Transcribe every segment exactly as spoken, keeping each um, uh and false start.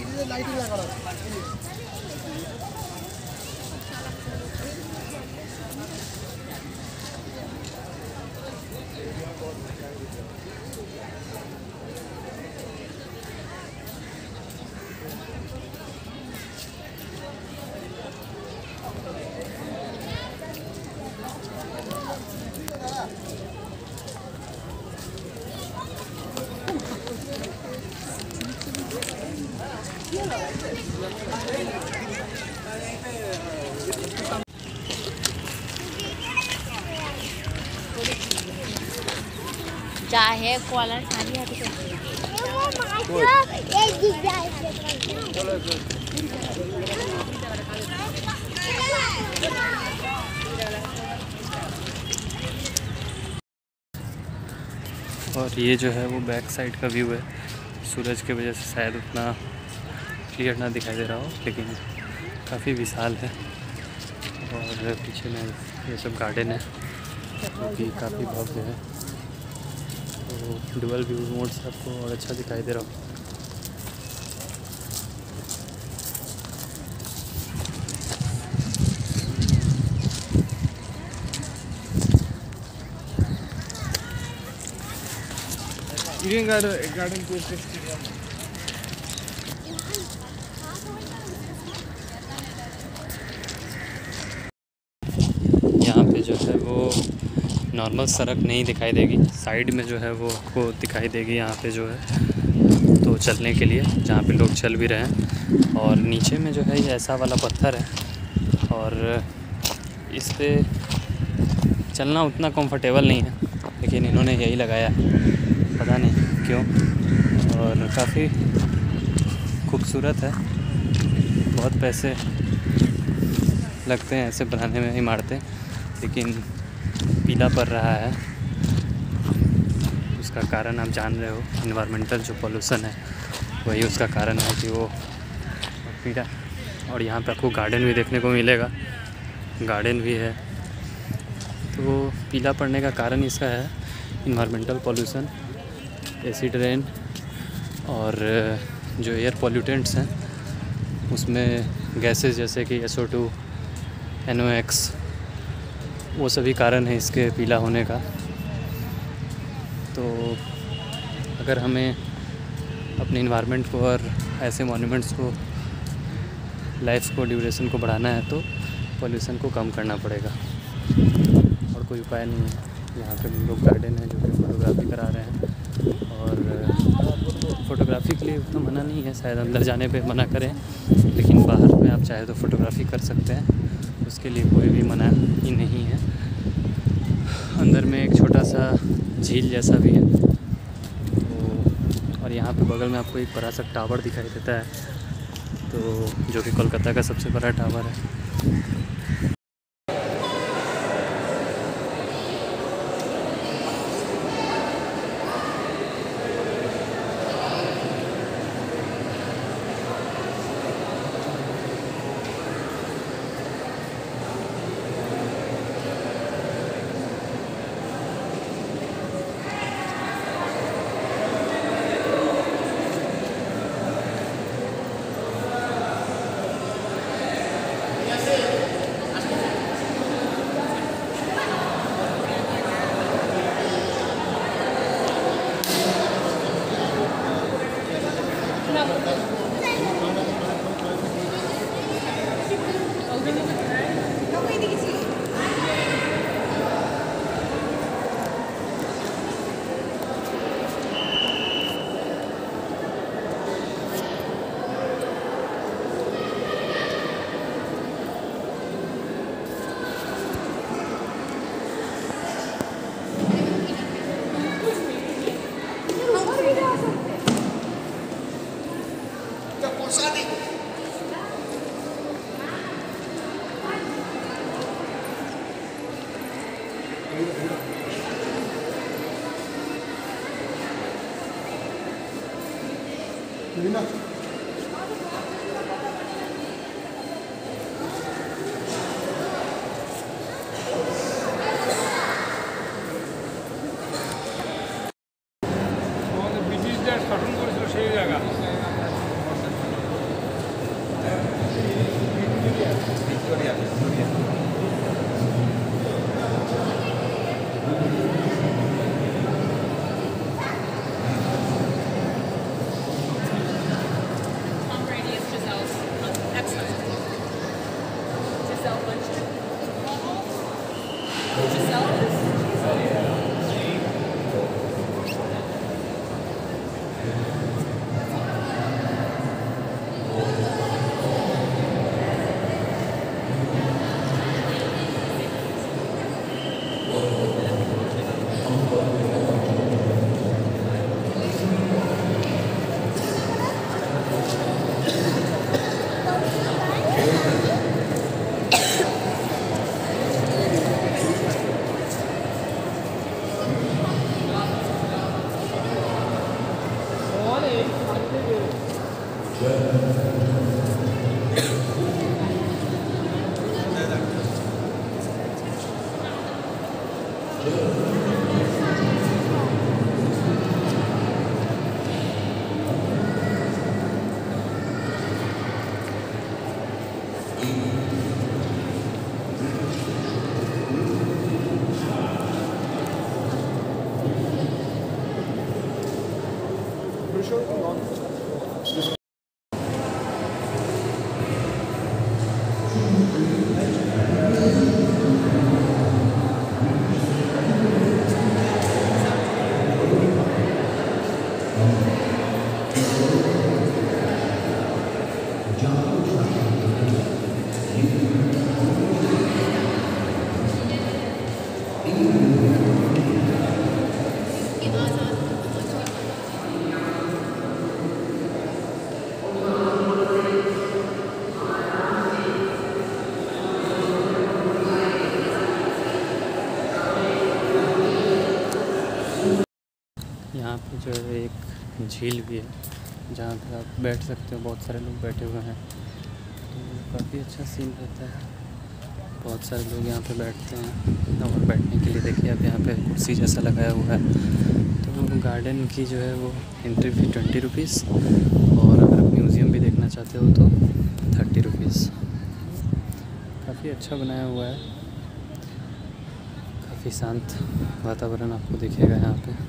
चाहे कॉलर सारी है और ये जो है वो बैक साइड का व्यू है। सूरज की वजह से शायद उतना क्लियर ना दिखाई दे रहा हो, लेकिन काफ़ी विशाल है। और पीछे में ये सब गार्डन है जो कि काफ़ी भव्य है। तो डुअल व्यू मोड से आपको और अच्छा दिखाई दे रहा हो। गार्डन के यहाँ पे जो है वो नॉर्मल सड़क नहीं दिखाई देगी, साइड में जो है वो आपको दिखाई देगी यहाँ पे जो है तो चलने के लिए, जहाँ पे लोग चल भी रहे हैं। और नीचे में जो है ये ऐसा वाला पत्थर है और इस पे चलना उतना कंफर्टेबल नहीं है, लेकिन इन्होंने यही लगाया है, पता नहीं क्यों। और काफ़ी खूबसूरत है। बहुत पैसे लगते हैं ऐसे बनाने में इमारतें, लेकिन पीला पड़ रहा है। उसका कारण आप जान रहे हो, इन्वायरमेंटल जो पोल्यूशन है वही उसका कारण है कि वो पीला। और यहाँ पे आपको गार्डन भी देखने को मिलेगा, गार्डन भी है। तो पीला पड़ने का कारण इसका है इन्वायरमेंटल पोल्यूशन, एसिड रेन और जो एयर पोल्यूटेंट्स हैं उसमें गैसेस जैसे कि S O two, N O X, वो सभी कारण है इसके पीला होने का। तो अगर हमें अपने इन्वायरमेंट को और ऐसे मॉन्यूमेंट्स को, लाइफ को, ड्यूरेशन को बढ़ाना है तो पोल्यूशन को कम करना पड़ेगा, और कोई उपाय नहीं है। यहाँ पे लोग गार्डन है जो कि फ़ोटोग्राफी करा रहे हैं, और फ़ोटोग्राफी के लिए उतना मना नहीं है, शायद अंदर जाने पे मना करें, लेकिन बाहर में आप चाहे तो फ़ोटोग्राफी कर सकते हैं, उसके लिए कोई भी मना ही नहीं है। अंदर में एक छोटा सा झील जैसा भी है। तो और यहाँ पे बगल में आपको एक बड़ा सा टावर दिखाई देता है, तो जो कि कोलकाता का सबसे बड़ा टावर है। यहाँ पे जो है एक झील भी है जहाँ पे आप बैठ सकते हो, बहुत सारे लोग बैठे हुए हैं, तो काफ़ी अच्छा सीन रहता है। बहुत सारे लोग यहाँ पे बैठते हैं और बैठने के लिए देखिए आप यहाँ पे कुर्सी जैसा लगाया हुआ है। तो गार्डन की जो है वो एंट्री फी ट्वेंटी रुपीज़ और अगर आप म्यूज़ियम भी देखना चाहते हो तो थर्टी रुपीज़। काफ़ी अच्छा बनाया हुआ है, काफ़ी शांत वातावरण आपको दिखेगा यहाँ पे।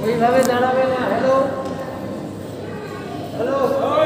এইভাবে দাঁড়াবে না। হ্যালো হ্যালো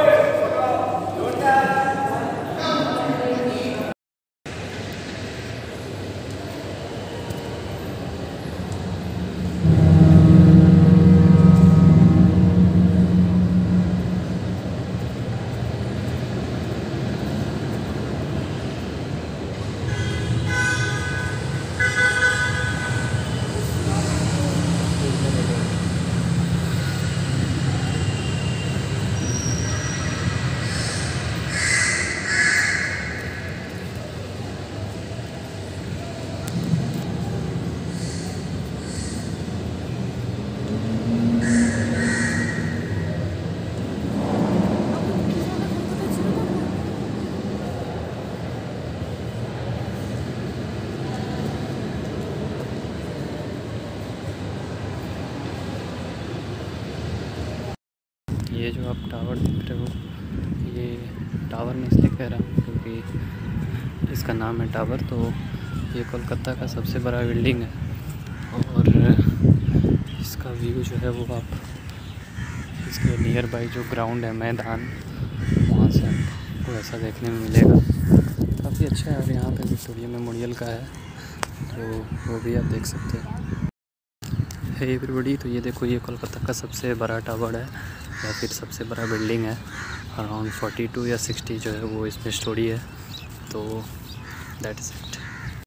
ये जो आप टावर देख रहे हो, ये टावर मैं इसलिए कह रहा हूँ क्योंकि इसका नाम है टावर। तो ये कोलकाता का सबसे बड़ा बिल्डिंग है और इसका व्यू जो है वो आप इसके नियर बाई जो ग्राउंड है, मैदान, वहाँ से आपको ऐसा देखने में मिलेगा। काफ़ी अच्छा है। और यहाँ पे विक्टोरिया मेमोरियल का है तो वो भी आप देख सकते हैं। है एवरीबॉडी, तो ये देखो, ये कोलकाता का सबसे बड़ा टावर है या फिर सबसे बड़ा बिल्डिंग है। अराउंड फोर्टी टू या सिक्सटी जो है वो इसमें स्टोरी है। तो दैट इज़ इट।